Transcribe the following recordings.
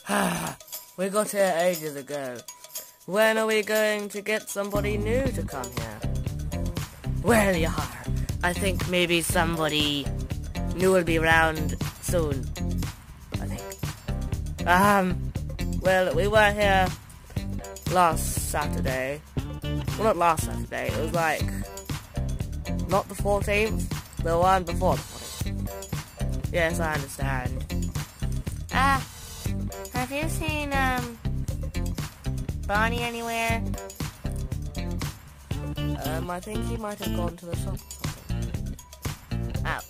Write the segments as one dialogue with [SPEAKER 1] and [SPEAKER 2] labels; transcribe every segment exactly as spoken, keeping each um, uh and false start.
[SPEAKER 1] We got here ages ago. When are we going to get somebody new to come here? Well, Yar, I think maybe somebody new will be around soon. I think. Um, well, we were here last Saturday. Well, not last Saturday. It was like not the fourteenth, the one before the fourteenth. Yes, I understand. Ah, uh, have you seen um Barney anywhere? Um, I think he might have gone to the shop or something. Oh.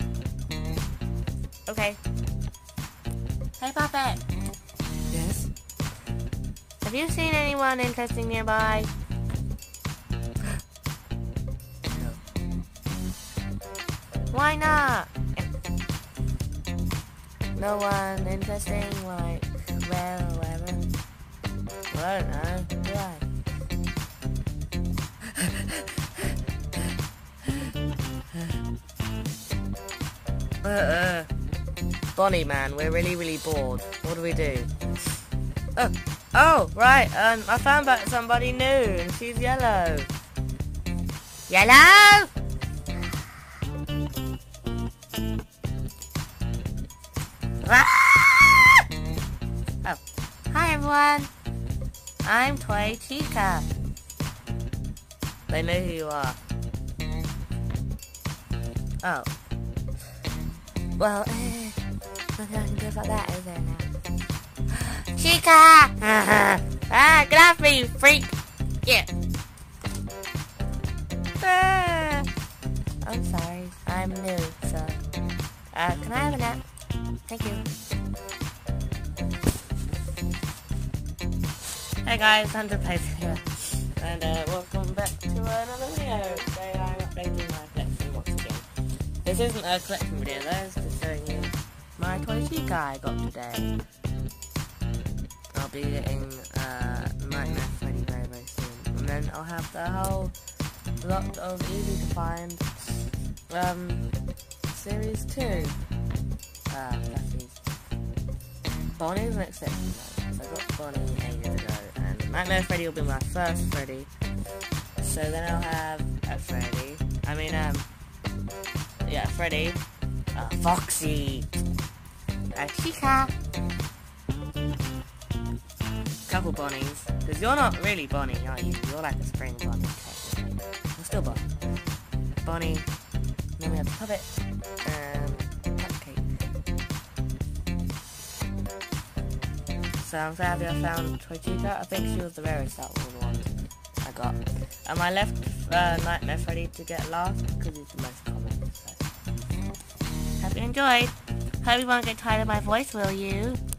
[SPEAKER 1] Okay. Hey, Puppet. Yes? Have you seen anyone interesting nearby? No. Why not? No one interesting, like, well, or whatever? Well, I don't know. Do I? uh, uh. Bonnie, man, we're really, really bored. What do we do? Oh, oh, right. Um, I found out somebody new, and she's yellow. Yellow! Ah! Oh, hi everyone. I'm Toy Chica. They know who you are. Oh. Well, uh, nothing I can do about that, is there now? Chica! Ah, get off me, you freak! Yeah. Ah. I'm sorry, I'm new, so... Uh, can I have a nap? Thank you. Hey guys, Hunter Plays here. And uh, welcome back to another video. Today I'm updating my collection once again. This isn't a collection video though, it's just showing you my Toy Chica I got today. I'll be getting uh, Nightmare Freddy very very soon. And then I'll have the whole lot of easy to find um, series two. Uh, Bonnie's an exception though, so I got Bonnie ages ago, and Nightmare Freddy will be my first Freddy. So then I'll have a Freddy, I mean, um, yeah, Freddy, uh, Foxy, a Chica, couple Bonnies, because you're not really Bonnie, are you? You're like a spring Bonnie, technically. You're still Bonnie. Bonnie, then we have the Puppet, and So I'm so happy I found Toy Chica. I think she was the rarest out of all the ones I got. And I left uh, Nightmare Freddy to get last because he's the most common. So. Hope you enjoyed. Hope you won't get tired of my voice, will you?